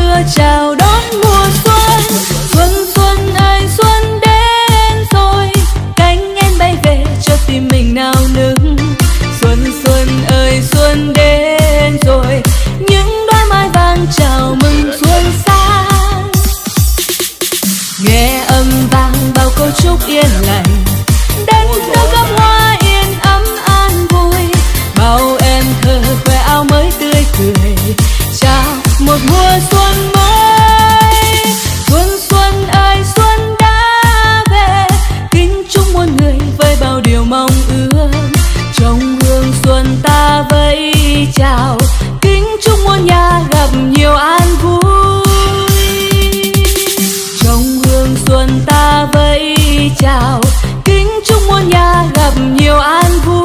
mưa chào đón mùa xuân. Xuân xuân ơi xuân đến rồi, cánh én bay về cho tim mình nao nức. Xuân xuân ơi xuân đến rồi, những đóa mai vàng chào mừng xuân sang. Nghe âm vang bao câu chúc yên lành, đất nước gấm hoa yên ấm an vui. Bao em thơ khoe áo mới tươi cười, chào một mùa xuân mới. Xuân xuân ơi xuân đã về, kính chúc muôn người với bao điều mong ước. Trong hương xuân ta vẫy chào, kính chúc muôn nhà gặp nhiều an vui. Trong hương xuân ta vẫy chào, kính chúc muôn nhà gặp nhiều an vui.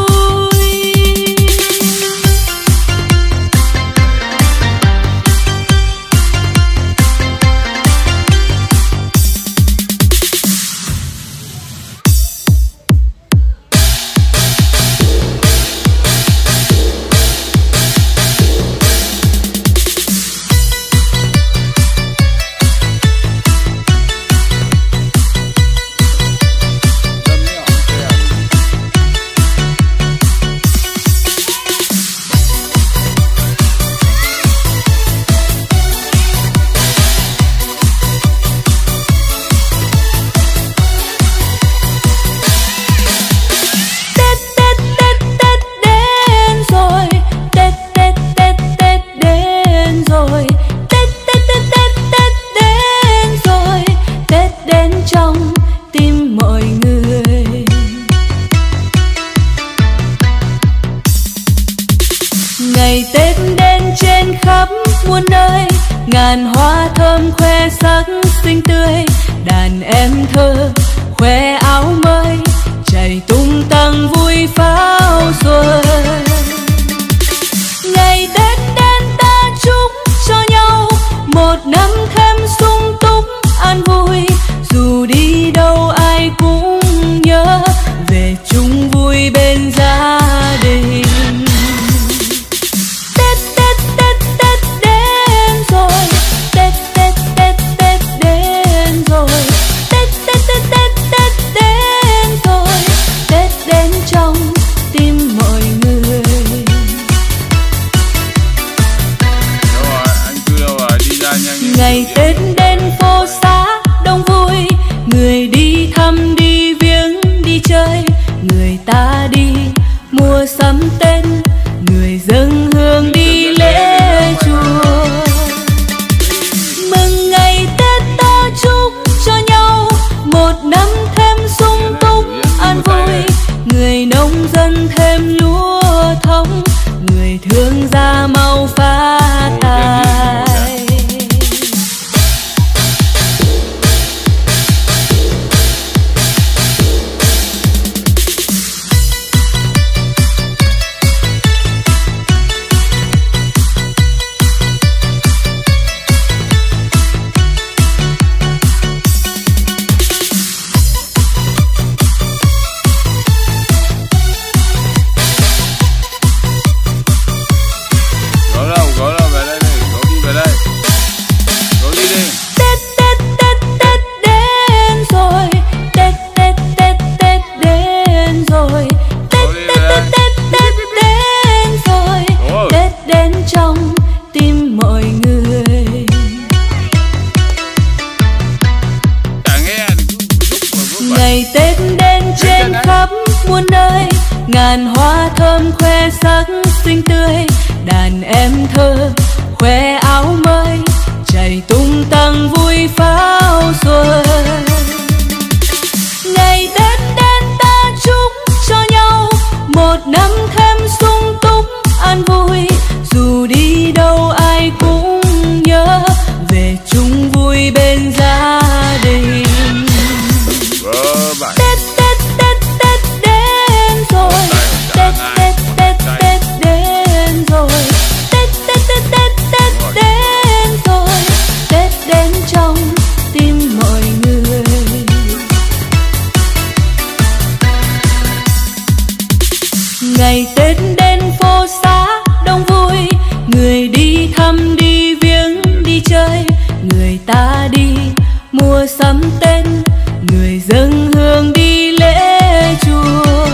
Ngàn hoa thơm khoe sắc xinh tươi, đàn em thơ khoe áo mới, chạy tung tăng vui pháo xuân. Ngày Tết đến ta chúc cho nhau một năm thêm sung túc an vui. Dù đi đâu ai cũng nhớ về chung vui bên gia đình. Ngày Tết đến phố xá đông vui, người đi thăm đi viếng đi chơi. Người ta đi mua sắm Tết, người dâng hương đi lễ chùa. Mừng ngày Tết ta chúc cho nhau một năm thêm sung túc an vui. Người nông dân thêm lúa thông, người thương gia mau phát tài. Ngàn hoa thơm khoe sắc xinh tươi, đàn em thơ khoe áo mới, chạy tung tăng vui pháo xuân. Ngày Tết đến ta chúc cho nhau một năm thêm sung túc an vui. Dù đi đâu ai cũng nhớ về chung vui bên gia đình. Tết Tết Tết Tết đến rồi, Tết Tết Tết Tết đến rồi, Tết Tết Tết Tết Tết đến chơi, người ta đi mua sắm Tết, người dâng hương đi lễ chùa.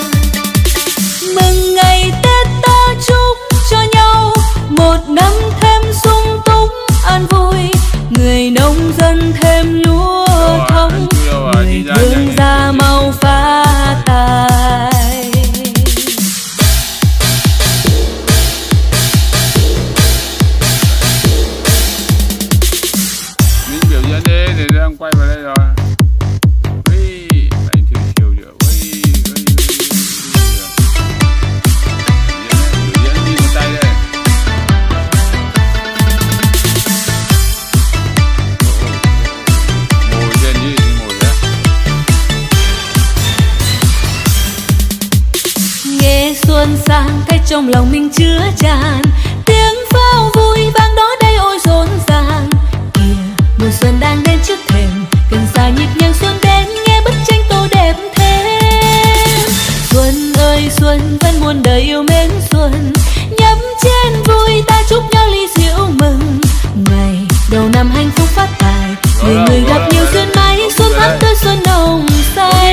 Mừng ngày Tết ta chúc cho nhau một năm thêm sung túc an vui, người nông dân thêm lúa thông, người thương gia mau phát tài. Mình biểu diễn đi, thì đang quay vào đây rồi. Anh thử chiều được. Biểu diễn đi một tay đây. Ngồi lên đi, ngồi ra. Nghe xuân sang thấy trong lòng mình chứa tràn, tiếng pháo vui vang đó đây ôi rộn ràng. Kìa mùa xuân đang đến trước thềm, gần xa nhịp nhàng xuân đến, nghe bức tranh tô đẹp thêm. Xuân ơi xuân vẫn muôn đời yêu mến xuân, nhấp chén vui ta chúc nhau ly rượu mừng. Ngày đầu năm hạnh phúc phát tài, người người gặp nhiều duyên may, xuân thắm tươi xuân nồng say.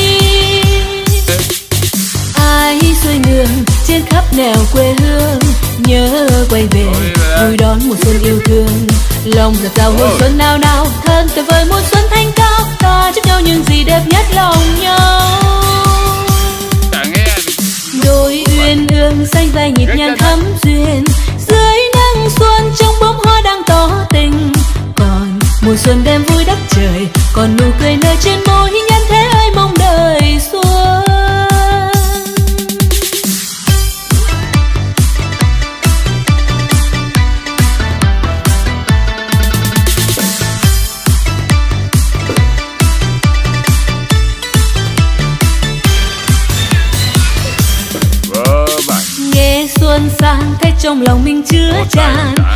Ai xuôi ngược trên khắp nẻo quê hương, nhớ quay về vui đón mùa xuân yêu thương. Lòng giặt rào hương xuân nào nào, thân tuyệt vời mùa xuân thanh cao, ta chúc nhau những gì đẹp nhất lòng nhau. Đôi uyên ương xanh vai nhịp nhàng thắm duyên, dưới nắng xuân trong bông hoa đang tỏ tình. Còn mùa xuân đem vui đất trời, còn nụ cười nở trên môi, nhân thế ơi mong đời xuân. Nghe xuân sang thấy trong lòng mình chứa tràn,